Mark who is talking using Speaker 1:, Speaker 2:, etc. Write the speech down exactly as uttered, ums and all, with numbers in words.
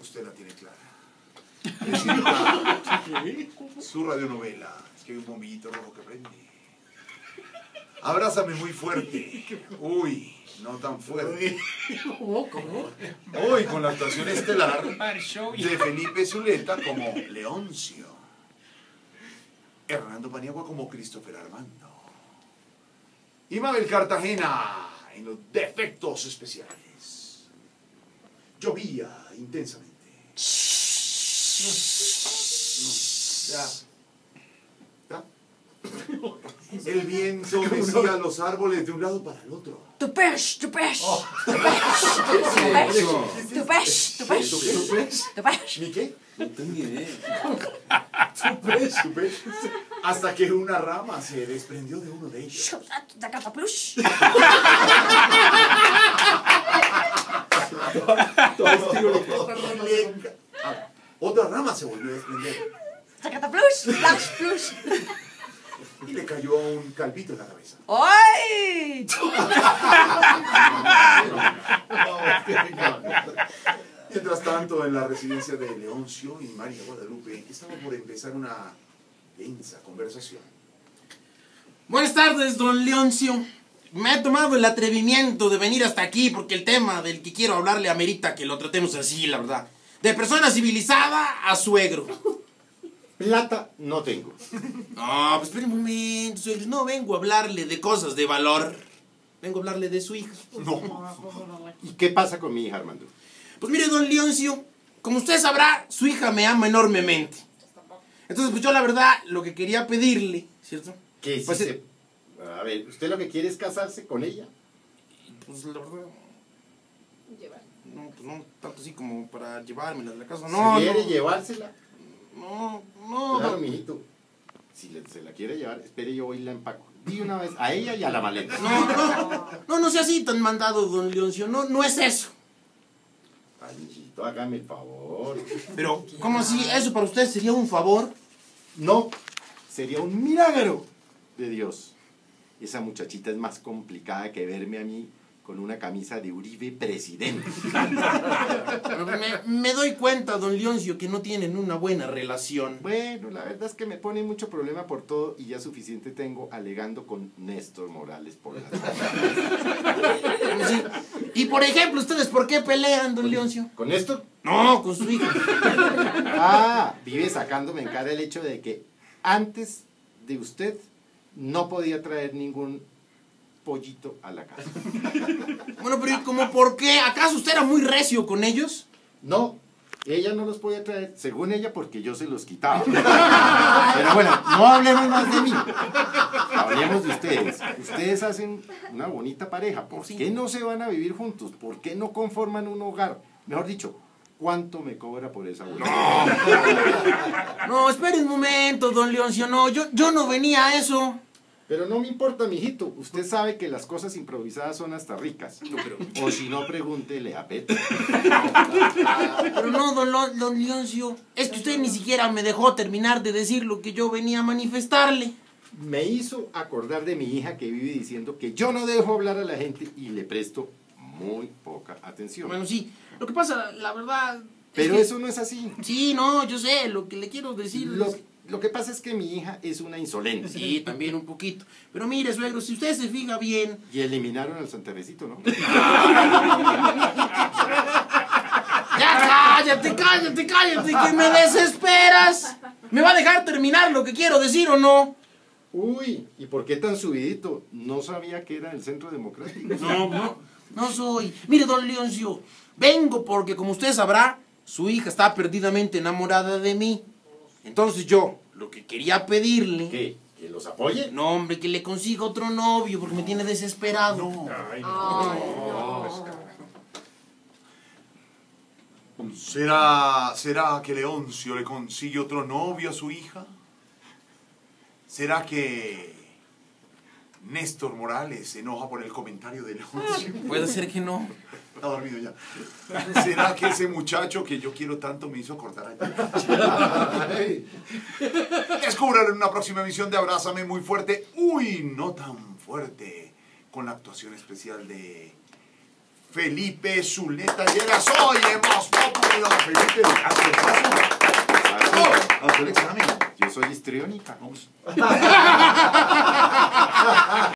Speaker 1: Usted la tiene clara. Presenta su radionovela. Es que hay un bombillito rojo que prende. Abrázame muy fuerte. Uy, no tan fuerte. Hoy con la actuación estelar de Felipe Zuleta como Leoncio. Hernando Paniagua como Christopher Armando. Y Mabel Cartagena en los defectos especiales. Llovía intensamente. Ya. ¿Ya? El viento mecía los árboles de un lado para el otro.
Speaker 2: Tu pez, tu pez, tu pez, tu pez, tu pez, tu pez, tu pez.
Speaker 1: ¿Ni qué?
Speaker 3: No tengo idea.
Speaker 1: Tu pez, tu pez. Hasta que una rama se desprendió de uno de ellos.
Speaker 2: Zacataplush.
Speaker 1: Ah, otra rama se volvió a desprender.
Speaker 2: Zacataplush, flash, plush.
Speaker 1: Y le cayó un calvito en la cabeza.
Speaker 2: ¡Ay!
Speaker 1: Mientras tanto, en la residencia de Leoncio y María Guadalupe estaba por empezar una densa conversación.
Speaker 4: Buenas tardes, don Leoncio. Me he tomado el atrevimiento de venir hasta aquí porque el tema del que quiero hablarle amerita que lo tratemos así, la verdad. De persona civilizada a suegro.
Speaker 3: Plata no tengo.
Speaker 4: No, pues espere un momento, suegro. No vengo a hablarle de cosas de valor. Vengo a hablarle de su hija.
Speaker 1: No.
Speaker 3: ¿Y qué pasa con mi hija, Armando?
Speaker 4: Pues mire, don Leoncio, como usted sabrá, su hija me ama enormemente. Entonces, pues yo la verdad, lo que quería pedirle, ¿cierto?
Speaker 3: Que si
Speaker 4: Pues,
Speaker 3: se... A ver, ¿usted lo que quiere es casarse con ella?
Speaker 4: Pues la verdad... No, pues no tanto así como para llevármela de la casa. No,
Speaker 3: ¿Quiere
Speaker 4: no.
Speaker 3: llevársela?
Speaker 4: No, no.
Speaker 3: Claro,
Speaker 4: no.
Speaker 3: mijito. Si le- se la quiere llevar, espere, yo voy y la empaco. Di una vez a ella y a la maleta.
Speaker 4: No, no, no, no sea así tan mandado, don Leoncio. No, no es eso.
Speaker 3: Ay, mijito, hágame el favor.
Speaker 4: Pero, ¿cómo así? ¿Eso para usted sería un favor?
Speaker 3: No, sería un milagro de Dios. Esa muchachita es más complicada que verme a mí con una camisa de Uribe presidente.
Speaker 4: Me, me doy cuenta, don Leoncio, que no tienen una buena relación.
Speaker 3: Bueno, la verdad es que me pone mucho problema por todo y ya suficiente tengo alegando con Néstor Morales por las
Speaker 4: Sí. Y, por ejemplo, ¿ustedes por qué pelean, don Leoncio?
Speaker 3: ¿Con Néstor?
Speaker 4: No, con su hija.
Speaker 3: Ah, vive sacándome en cara el hecho de que antes de usted no podía traer ningún pollito a la casa.
Speaker 4: Bueno, pero ¿y cómo por qué? ¿Acaso usted era muy recio con ellos?
Speaker 3: No, ella no los podía traer, según ella, porque yo se los quitaba. Pero bueno, no hablemos más de mí. Hablemos de ustedes. Ustedes hacen una bonita pareja. ¿Por qué no se van a vivir juntos? ¿Por qué no conforman un hogar? Mejor dicho, ¿cuánto me cobra por esa boda?
Speaker 4: No, espere un momento, don Leoncio. No, yo, yo no venía a eso.
Speaker 3: Pero no me importa, mijito. Usted sabe que las cosas improvisadas son hasta ricas.
Speaker 4: No, pero...
Speaker 3: O si no, pregúntele a Petro.
Speaker 4: Pero no, don, Lo- don Leoncio. Es que usted ni siquiera me dejó terminar de decir lo que yo venía a manifestarle.
Speaker 3: Me hizo acordar de mi hija que vive diciendo que yo no dejo hablar a la gente y le presto muy poca atención.
Speaker 4: Bueno, sí. Lo que pasa, la verdad... es
Speaker 3: Pero
Speaker 4: que-
Speaker 3: eso no es así.
Speaker 4: Sí, no, yo sé. Lo que le quiero decir...
Speaker 3: Lo,
Speaker 4: es-
Speaker 3: lo que pasa es que mi hija es una insolente.
Speaker 4: Sí, también un poquito. Pero mire, suegro, si usted se fija bien...
Speaker 3: Y eliminaron al Santerrecito, ¿no?
Speaker 4: ¡Ya cállate, cállate, cállate! ¡Que me desesperas! ¿Me va a dejar terminar lo que quiero decir o no?
Speaker 3: Uy, ¿y por qué tan subidito? No sabía que era el Centro Democrático.
Speaker 4: No, no, no soy. Mire, don Leoncio, vengo porque, como usted sabrá, su hija está perdidamente enamorada de mí. Entonces yo, lo que quería pedirle...
Speaker 3: ¿Qué? ¿Que los apoye?
Speaker 4: No, hombre, que le consiga otro novio porque me tiene desesperado.
Speaker 1: Ay, no. ¿Será, ¿Será que Leoncio le consigue otro novio a su hija? ¿Será que Néstor Morales se enoja por el comentario de Leoncio?
Speaker 4: Puede ser que no.
Speaker 1: Está dormido ya. ¿Será que ese muchacho que yo quiero tanto me hizo acordar ayer? Descúbralo en una próxima emisión de Abrázame Muy Fuerte. Uy, no tan fuerte. Con la actuación especial de Felipe Zuleta. Llegas hoy en Voz Populi, don Felipe ¿A qué pasa?
Speaker 3: Así.
Speaker 1: Haz el examen.
Speaker 3: Yo soy histriónica.
Speaker 1: Vamos.